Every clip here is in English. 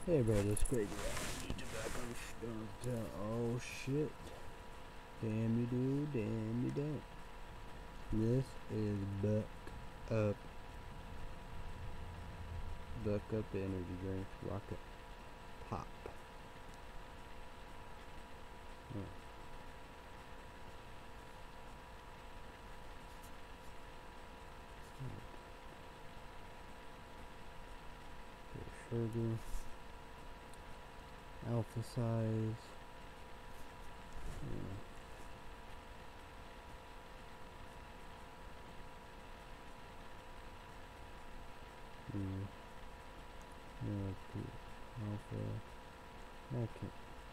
Hey bro, this crazy YouTube back on Stone. Oh shit. Damn you do, damn you don't. This is Buck Up. Buck Up energy drink. Rocket Pop. Sugar. Alpha size. Alpha. Okay.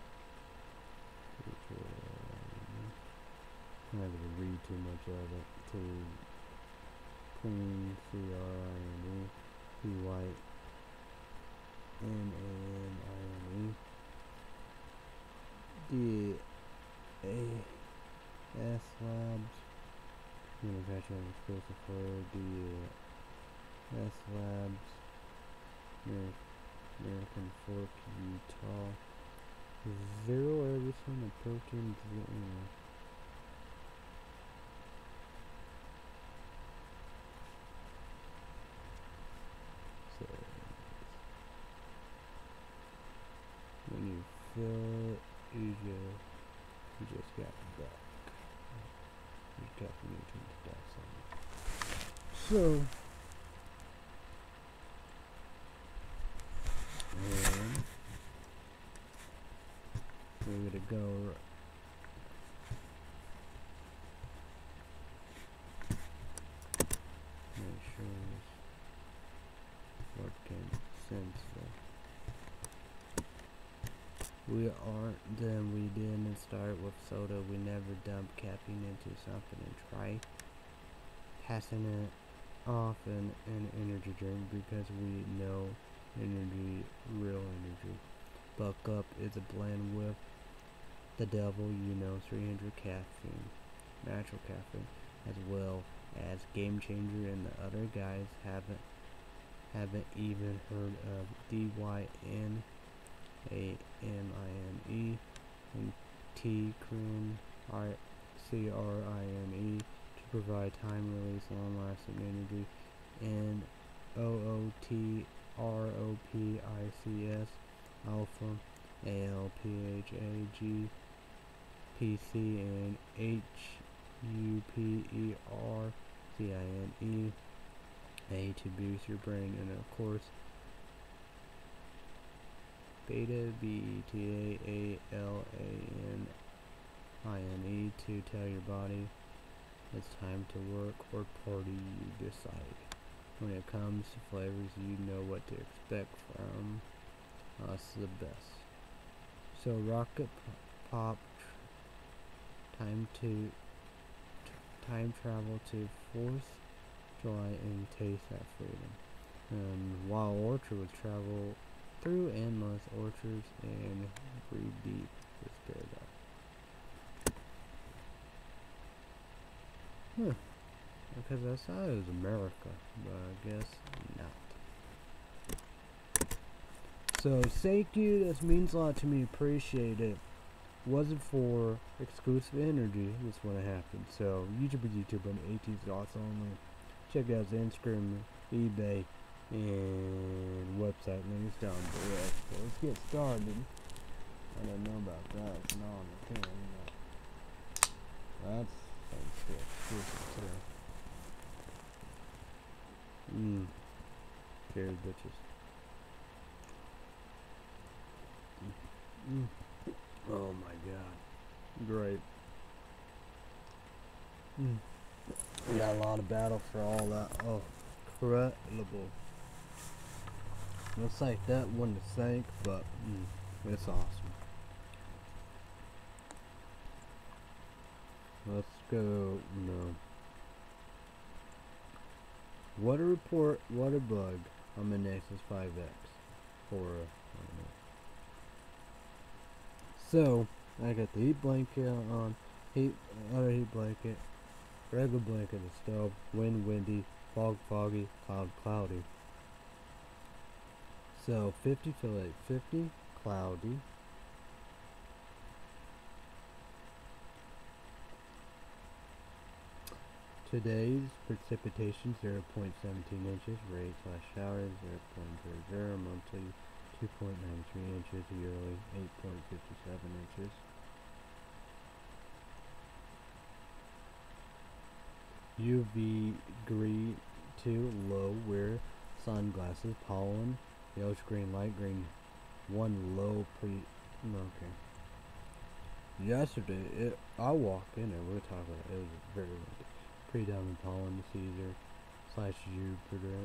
I'm not gonna read too much of it. To Clean, CRINE, P-White, NANINE, DAS Labs, manufacturing exclusive for DAS Labs, American Fork, Utah, zero everything, a protein, so when you fill it, you just got back. You got the nutrients stuff on it. So we're gonna go make sure it's working sensor. We didn't start with soda. We never dump caffeine into something and try passing it off in an energy drink because we know real energy. Buck Up is a blend with the devil, 300 caffeine, natural caffeine, as well as Game Changer, and the other guys haven't even heard of DYNAMINE and TCRINE to provide time release long lasting energy, and OOTROPICS alpha, ALPHAG PC, and HUPERCINE to boost your brain, and of course beta BETAALANINE to tell your body it's time to work or party, you decide. When it comes to flavors, you know what to expect from us, the best. So Rocket Pop, time travel to 4th July and taste that freedom. Wild Orchard would travel through endless orchards and breathe deep with paradise. Because I thought it was America, but I guess not. So thank you, this means a lot to me, appreciate it. Wasn't for exclusive energy, this wouldn't happen. So YouTube on 18 slots only. Check out his Instagram, eBay, and website links down below. So let's get started. I don't know about that. It's not on the tin. That's exclusive too. Scared bitches. Oh my god. Great. We got a lot of battle for all that. Oh, incredible. Looks like that one to sank, but it's awesome. Let's go. No. What a report, what a bug on the Nexus 5X. So, I got the heat blanket on, other heat blanket, regular blanket, the stove, wind windy, fog foggy, cloud cloudy. So 50, feel like 50, cloudy. Today's precipitation 0.17 inches, rate / showers 0.00, monthly 2.93 inches, yearly 8.57 inches. UV degree 2 low, wear sunglasses, pollen, yellowish green, light green 1 low okay. Yesterday, I walked in and we were talking about it was very windy. Predominant pollen, Caesar / Jupiter,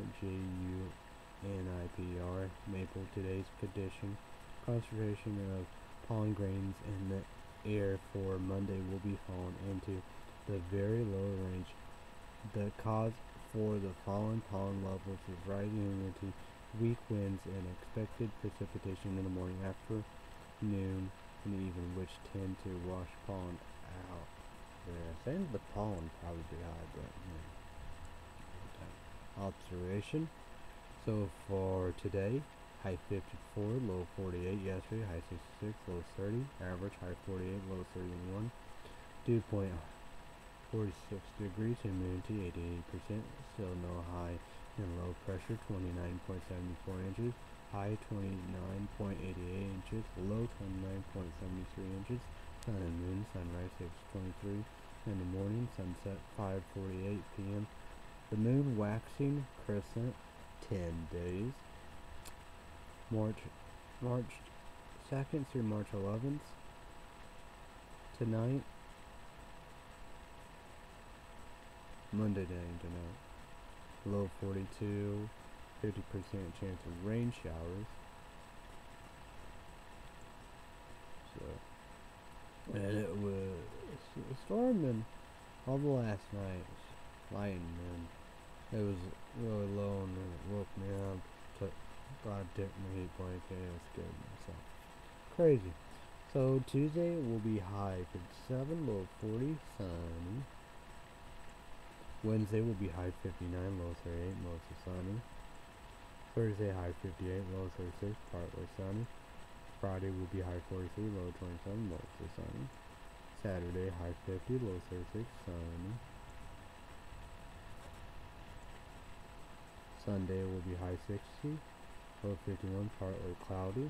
JUNIPR, maple. Today's condition, concentration of pollen grains in the air for Monday will be fallen into the very low range. The cause for the fallen pollen levels is rising humidity, weak winds, and expected precipitation in the morning, afternoon, and evening, which tend to wash pollen out. Yeah, saying the pollen probably be high, but observation. So for today, high 54, low 48. Yesterday, high 66, low 30. Average high 48, low 31. Dew point 46 degrees, humidity 88%, still no high and low pressure 29.74 inches, high 29.88 inches, low 29.73 inches, sun and moon, sunrise 6:23 in the morning, sunset 5:48 p.m. The moon waxing crescent 10 days, March 2nd through March 11th. Tonight, Monday night tonight, low 42, 50% chance of rain showers. So, and it was storming all the last night, lightning, and it was really low, and it woke me up. God took my heat blanket, and it scared me. So crazy. So Tuesday will be high 57, low 40, sunny. Wednesday will be high 59, low 38, mostly sunny. Thursday high 58, low 36, partly sunny. Friday will be high 43, low 27, mostly sunny. Saturday high 50, low 36, sunny. Sunday will be high 60, low 51, partly cloudy.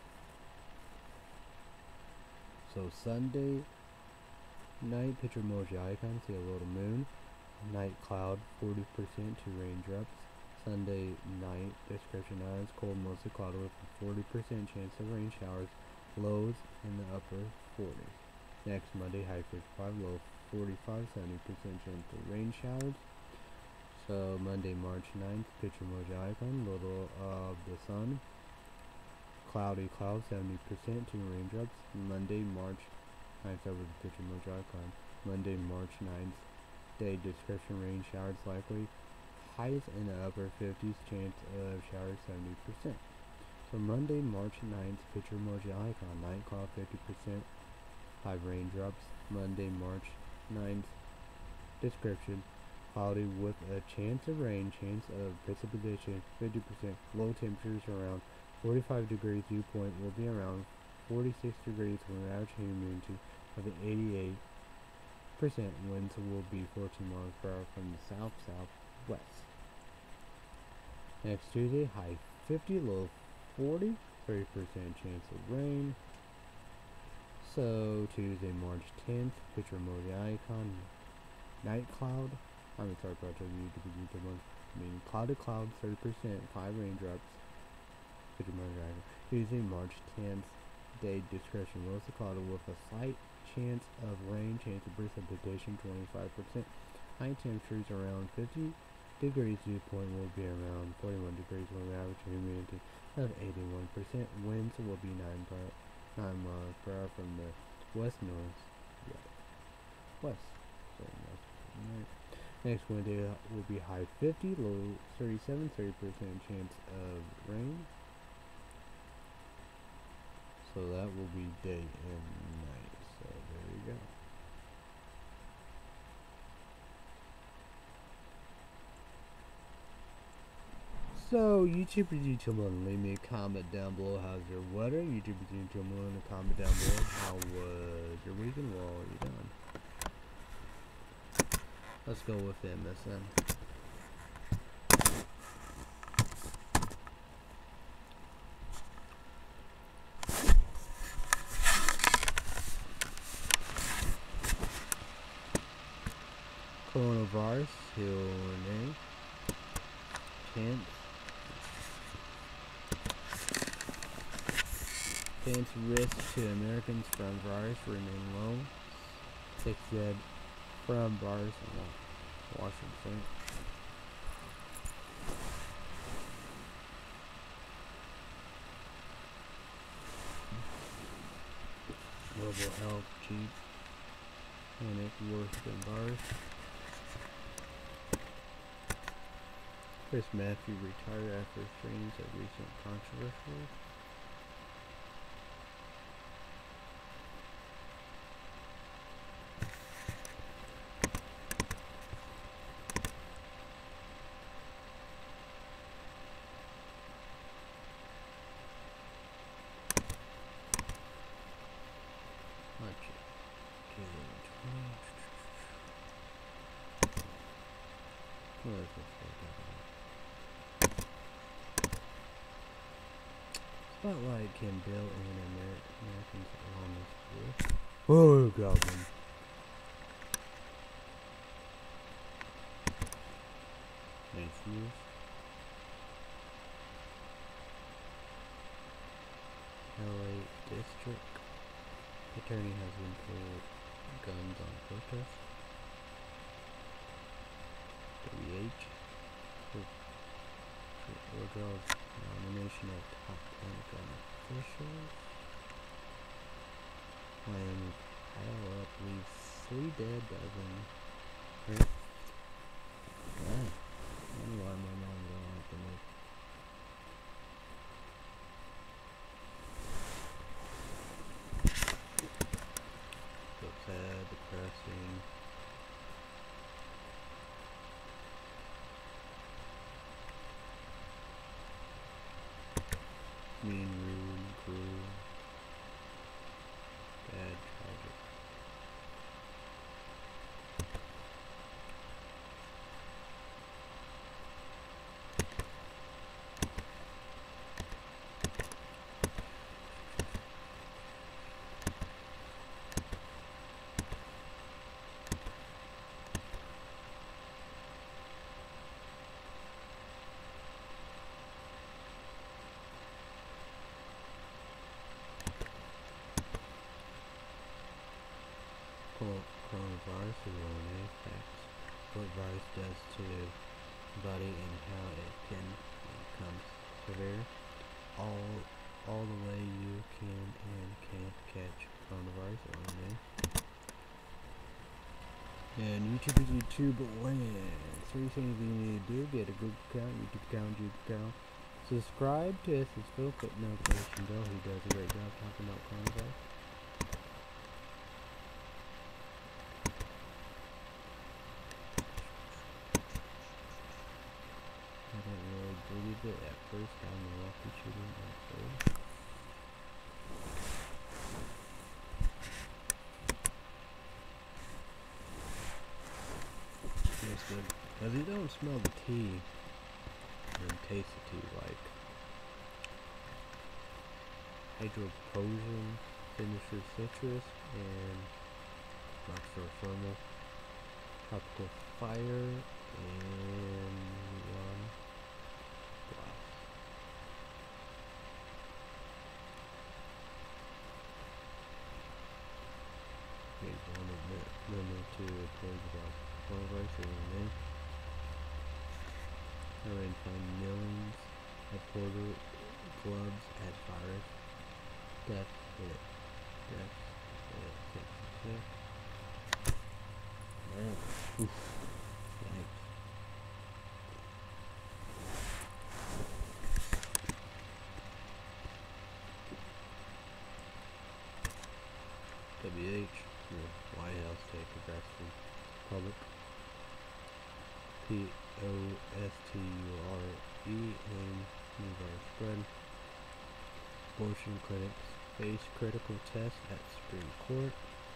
So Sunday night, picture emoji icon, see a little moon. Night cloud, 40% to raindrops. Sunday night, description eyes, cold, mostly cloudy with a 40% chance of rain showers. Lows in the upper 40s. Next Monday, high 55, low 45, 70% chance of rain showers. So Monday, March 9th, picture emoji icon, little of the sun. Cloudy cloud, 70% to raindrops. Monday, March 9th, over the picture emoji icon. Monday, March 9th. Day description, rain showers likely, highs in the upper 50s, chance of showers 70%. So Monday, March 9th, picture emoji icon, night cloud 50%, high raindrops. Monday, March 9th, description, cloudy with a chance of rain, chance of precipitation 50%, low temperatures around 45 degrees, dew point will be around 46 degrees with an average humidity of 88%. Winds will be 14 miles per hour from the south-southwest. Next Tuesday, high 50, low 40, 30% chance of rain. So Tuesday, March 10th, picture emoji icon, night cloud. I'm sorry about the YouTube one. Cloudy cloud, 30%, 5 raindrops. Picture emoji icon. Tuesday, March 10th, day discretion, mostly cloudy with a slight chance of rain, chance of precipitation 25%, high temperatures around 50 degrees, dew point will be around 41 degrees with an average humidity of 81%, winds will be 9 miles per hour from the west. So next Wednesday will be high 50, low 37, 30% chance of rain. So that will be day and night. So there you go. So, YouTubers, leave me a comment down below. How's your weather? YouTubers, leave a comment down below. How was your weekend? Well, you done? Let's go with MSN. Coronavirus, Hill chance risk to Americans from virus remain low. 6 dead from virus in Washington. Global health chief panic worse than virus. Chris Matthew retired after strings of recent controversy. Spotlight can build in Americans on this list. Oh, goblin. Nice news. LA District Attorney has been pulled guns on protest. WH withdraws nomination of top 10 gun officials. Miami pile up leaves 3 dead dozen. Right? Yeah. I don't know why my mom don't like to make. So sad, depressing. Mean, rude, cruel, bad, tragic. Coronavirus is one of the facts. What virus does to the body and how it can become severe. All the way you can and can't catch coronavirus or anything. And YouTube is YouTube land. 3 things you need to do: get a Google account, YouTube account, YouTube account. Subscribe to SS Phil, put notification bell. He does a great job talking about coronavirus. Believe it at first how Milwaukee shooting unfolded. Tastes good. Cause you don't smell the tea and taste the tea like hydropotion, signature citrus, and Rockstar Thermal, tropical fire, and to plague about coronavirus or anything. I ran find millions of porter clubs at virus. Death hit. Man. Oof. Yikes. WH. White House take aggressive public. POSTURE spread. Abortion clinics face critical test at Supreme Court.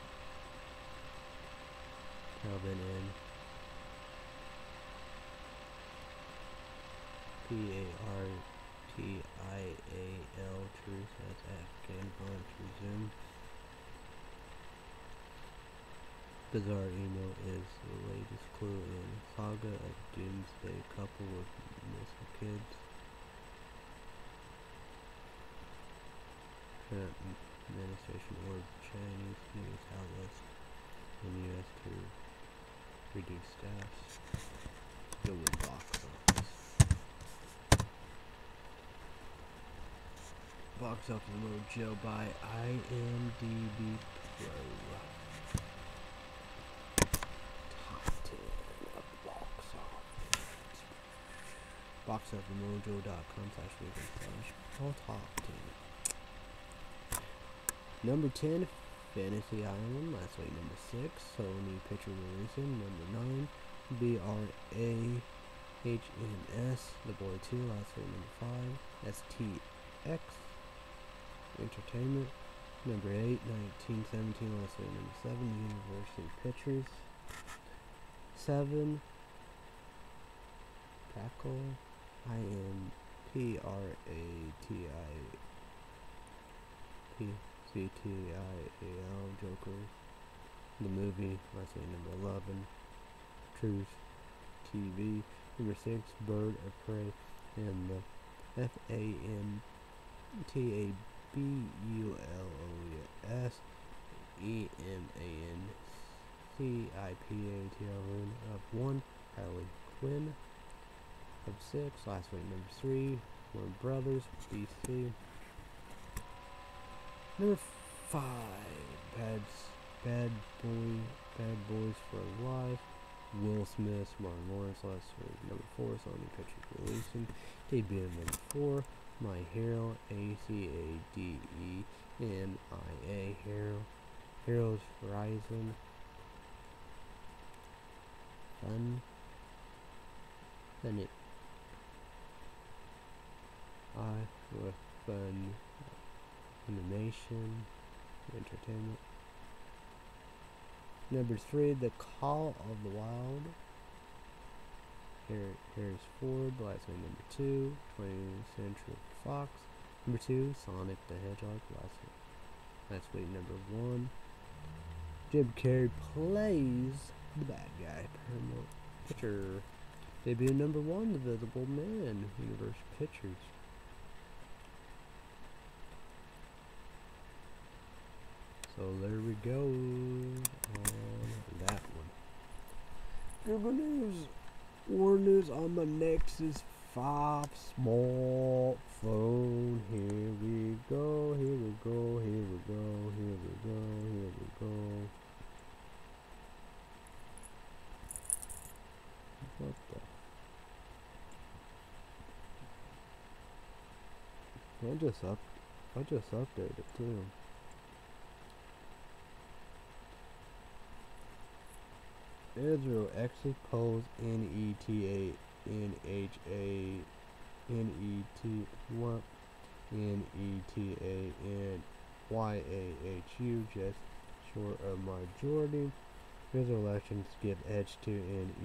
Calvin and PARTIAL truth as Afghan vote resume. Bizarre email is the latest clue in saga of doomsday couple with missing kids. Trump administration ordered Chinese news outlets in the U.S. to reduce staffs. Go with box office. Box office mojo by IMDb Pro. BoxOfficeMojo.com/weekend/all top 10. Number 10, Fantasy Island. Last week, number 6, Sony Picture releasing. Number 9, BRAHMS, The Boy 2. Last week, number 5, STX Entertainment. Number 8, 1917. Last week, number 7, Universal Pictures. 7, Crackle, IMPRATICTIAL, Joker, the movie. Last week, number 11, Truth TV. Number 6, Bird of Prey, and the FANTABULOSEMANCIPATL of 1, Harley Quinn. Of 6, last week, number 3, Warner Brothers, DC. Number 5, Bad Boys for Life, Will Smith, Martin Lawrence. Last week, number 4, Sony Pictures releasing. Debut number 4, My Hero, ACADEMIA, Heroes Horizon, Fun with fun animation, entertainment. Number 3, The Call of the Wild, Harris Ford. Last week, number 2, 20th Century Fox. Number 2, Sonic the Hedgehog. Last week, number 1, Jim Carrey plays the bad guy. Paramount Picture. Debut number 1, The Visible Man, Universal Pictures. So there we go on that one. Google News. Warner News on the Nexus 5 smartphone. Here we go, here we go, here we go, here we go, here we go. What the? I just updated it too. Israel exposed NETANHANET NETANYAHU just short of majority. Israel elections give edge to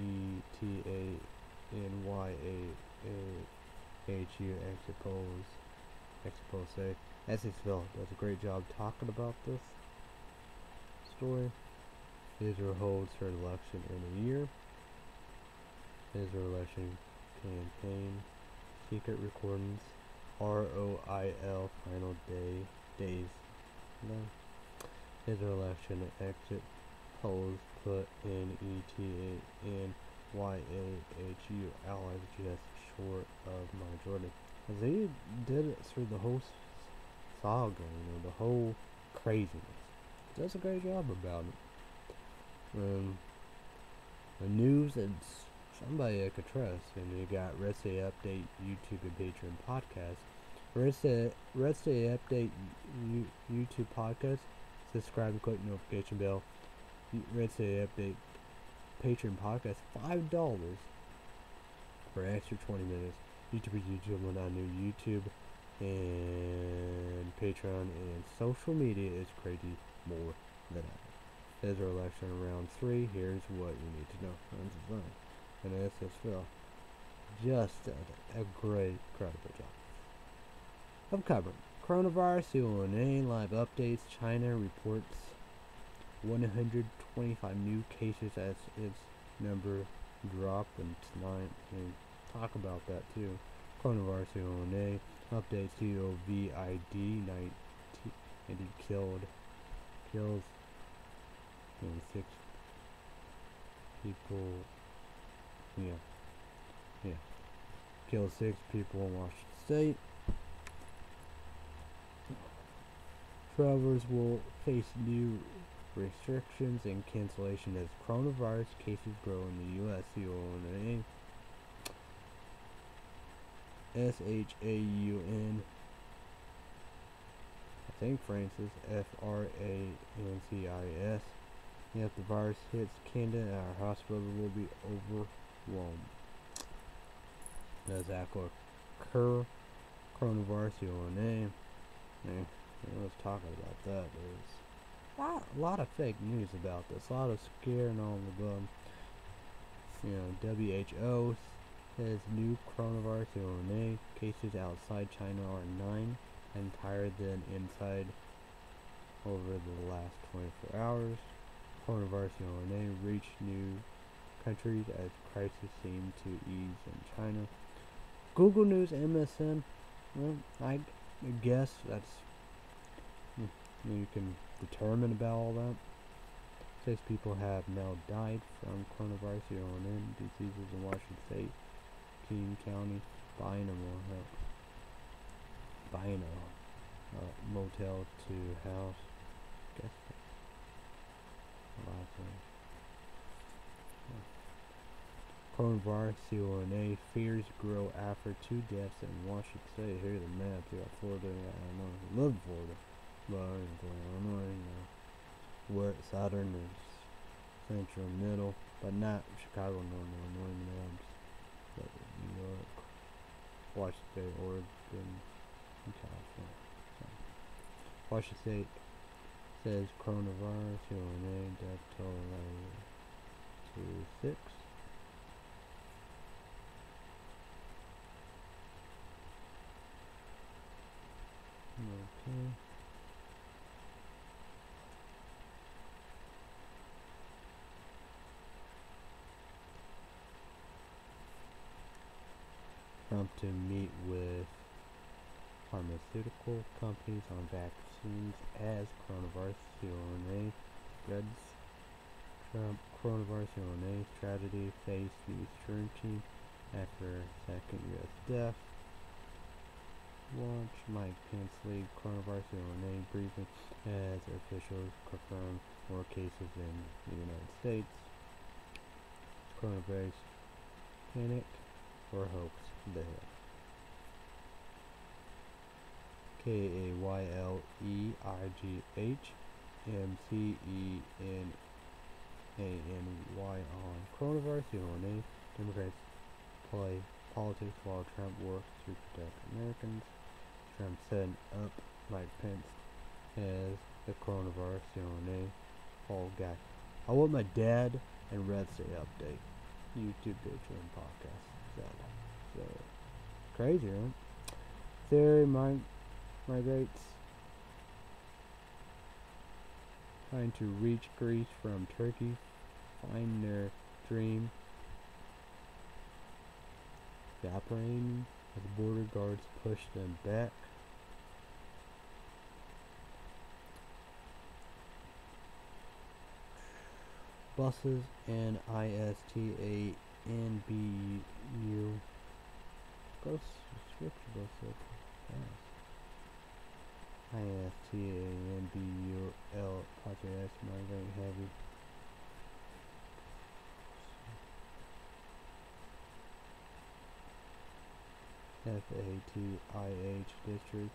NETANYAHU expose. Essexville does a great job talking about this story. Israel holds her election in a year. Israel election campaign, secret recordings, ROIL final days. No. Israel election exit polls put NETANYAHU allies just short of majority. As they did it through the whole saga, the whole craziness. Does a great job about it. The news and somebody I could trust, and you got Rest Day Update, YouTube and Patreon podcast. Rest Day Update YouTube podcast. Subscribe and click notification bell. Rest Day Update Patreon podcast, $5 for extra 20 minutes. YouTube when I new YouTube and Patreon and social media is crazy more than ever. Federal election round 3. Here's what you need to know. And SSL just did a great, incredible job of covering coronavirus. UNA live updates. China reports 125 new cases as its number drop and tonight and talk about that too. Coronavirus UNA updates. COVID 19 kills 6 people. Killed 6 people in Washington State. Travelers will face new restrictions and cancellation as coronavirus cases grow in the U.S. UNA SHAUN, I think Francis, FRANCIS. If the virus hits Canada, our hospital will be overwhelmed. Does that occur? Coronavirus UNA. Let's talk about that. There's a lot of fake news about this. A lot of scare and all of them. WHO says new coronavirus UNA cases outside China are 9 and higher than inside over the last 24 hours. Coronavirus UNA reached new countries as crisis seemed to ease in China. Google News MSN. Well, I guess that's you can determine about all that. 6 people have now died from coronavirus UNA diseases in Washington State, King County, buying a motel to house. Guess coronavirus UNA fears grow after 2 deaths in Washington State. Here are the maps. You got Florida. I love Florida. But Illinois, where Southern is Central, Middle, but not Chicago, Northern Illinois, Minneapolis, but New York, Washington State, Oregon, and California. So, Washington State says coronavirus UNA death toll to 6. Okay. Trump to meet with pharmaceutical companies on vaccines as coronavirus UNA spreads. Trump coronavirus UNA tragedy faced news scrutiny after second U.S. death. Launch Mike Pence lead coronavirus UNA briefing as officials confirm more cases in the United States. Coronavirus panic or hoax there. KAYLEIGHMCENANY on coronavirus UNA. Democrats play politics while Trump works to protect Americans. Trump setting up Mike Pence as the coronavirus UNA fall guy. I want my dad and Red State update. YouTube picture and podcast. So crazy, right? Theory migrates trying to reach Greece from Turkey, find their dream. Evaporating as border guards push them back. Buses and ISTA NBU. Go switch bus up fast. ISTA NBU L podcast migrate heavy. FATIH district.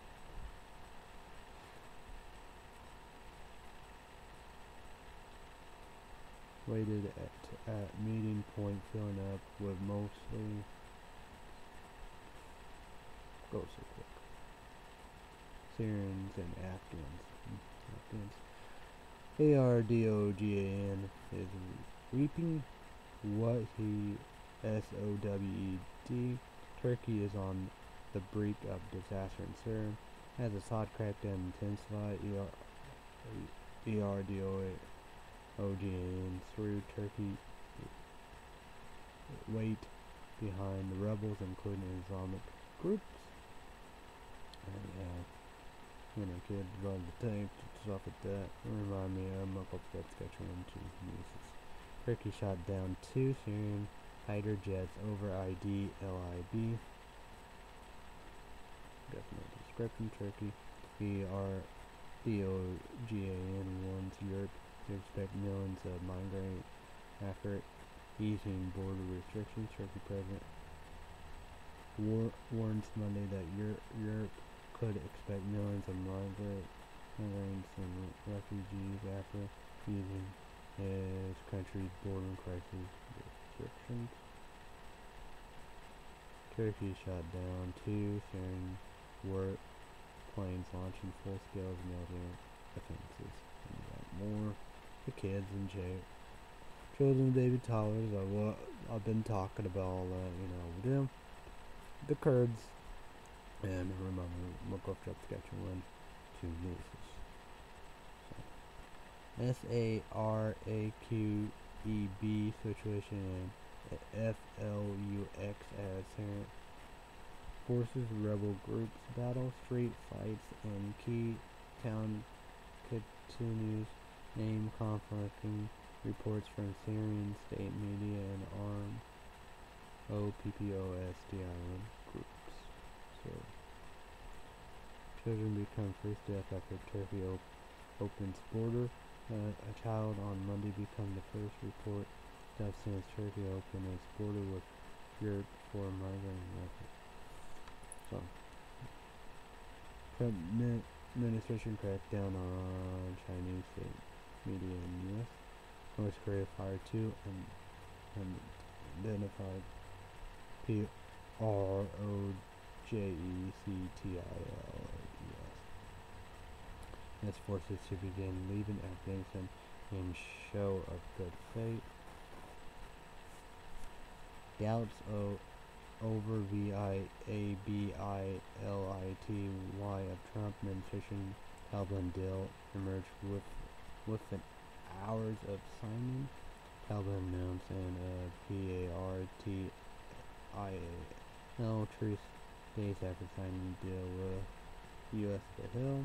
Waited at meeting point, filling up with mostly. Go so quick. Syrians, and Afghans. ARDOGAN is reaping what he SOWED. Turkey is on the brink of disaster in Syria. As Assad crackdown intensified, ERDOGAN threw Turkey weight behind the rebels, including Islamic groups. And kids love the tank, stuff like that. Remind me of Muckle Saskatchewan to uses. Turkey shot down 2 Syrian fighter jets over IDLIB. Definite description. Turkey ERDOGAN warns Europe to expect millions of migrants after easing border restrictions. Turkey President warns Monday that Europe could expect millions of migrants and refugees after easing his country's border crisis restrictions. Turkey shot down 2 Syrian warplanes launching full-scale military offensives. And we got more. The kids in jail. Children of David Tollers are what I've been talking about all that, with them. The Kurds. And remember, look up Saskatchewan to news. SARAQEB situation and FLUX as forces, rebel groups, battle, street fights, and key town continues. Name conflicting reports from Syrian state media and armed OPPOSDIN groups. So, children become first death after Turkey opens border. A child on Monday became the first report death since Turkey opened its border with Europe for migrant refugees. So, Trump administration cracked down on Chinese state media in the U.S. North Korea fired 2 unidentified PROJECTILS as forces to begin leaving Afghanistan in show of good faith. Doubts over VIABILITY of Trump administration Taliban deal emerged within hours of signing. Taliban announced an PARTIAL truce days after signing the deal with U.S. The Hill.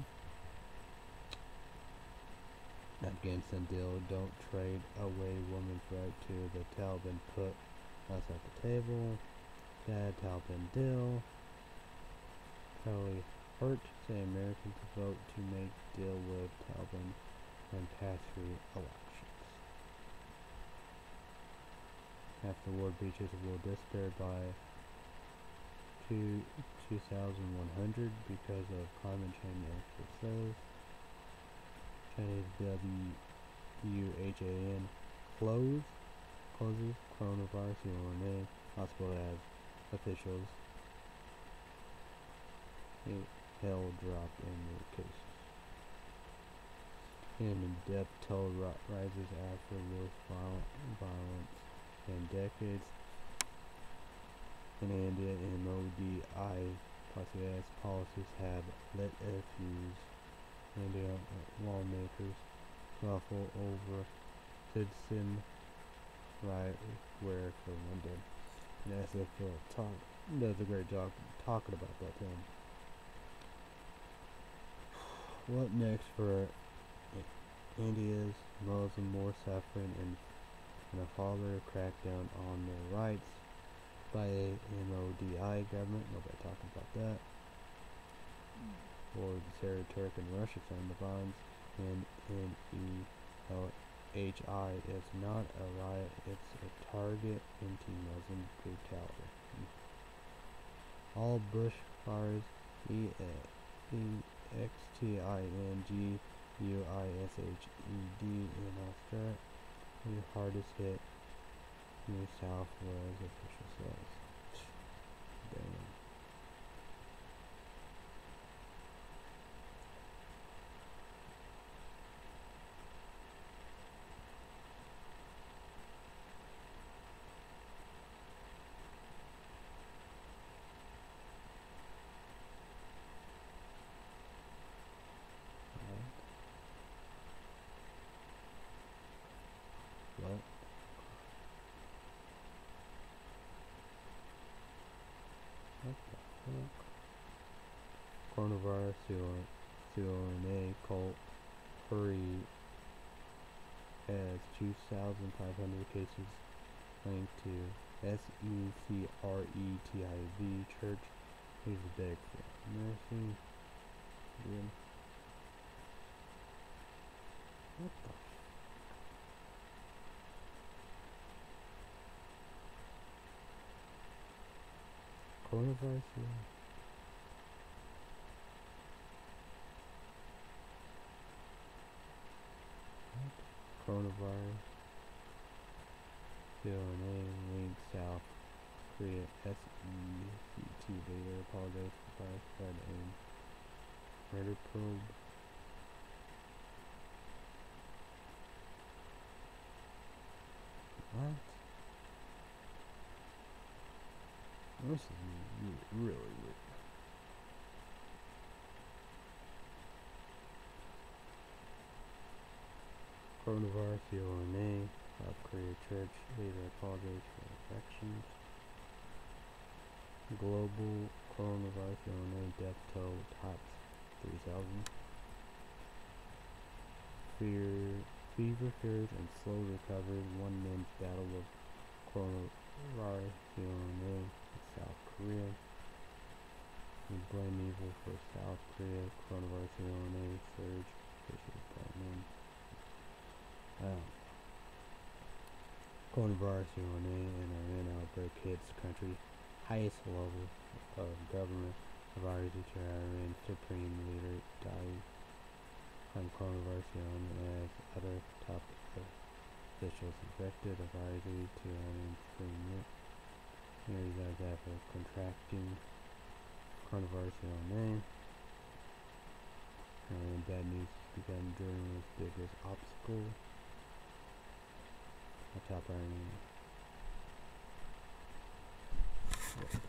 Afghanistan deal, don't trade away women's right to the Taliban, put us at the table. Bad Taliban deal. Charlie Hurt say Americans vote to make deal with Taliban and pass free elections. After war beaches will disappear by 2100 because of climate change, expert says. Chinese WHAN closes coronavirus UNA hospital as officials held drop in new cases. And death toll rises after worst violence in decades. In India, MODI policies have lit a fuse. India lawmakers scuffle over citizen right where for London. And SF does a great job talking about that thing. What next for India's Muslim war suffering and a father crackdown on their rights by a MODI government? Nobody talking about that. Or the Syria, Turk, and Russia signed the bonds, and NELHI is not a riot, it's a target anti-Muslim brutality. All bushfires, EXTINGUISHED in Australia, the hardest hit New South Wales official says. Damn. coronavirus CRNA cult hurry as 2,500 cases linked to SECRETIV Church. He's a big mercy. Good. What the coronavirus? What? Coronavirus. CRNA linked South Korea SECT data. Apologize for virus spread and murder probe. What? This is really weird. Coronavirus CRNA, South Korea Church, later apologize for infections. Global coronavirus CRNA death toll tops 3,000. Fever fears and slow recovery. One man's battle with coronavirus CRNA in South Korea. We blame evil for South Korea coronavirus CRNA surge. Coronavirus CRNA and Iran outbreak hits country highest level of government. Virus Iran Supreme Leader died from coronavirus CRNA as other top officials infected. A virus to Iran Supreme Leader. Here resides after contracting coronavirus CRNA. And bad news has begun during its biggest obstacle. A top Iron.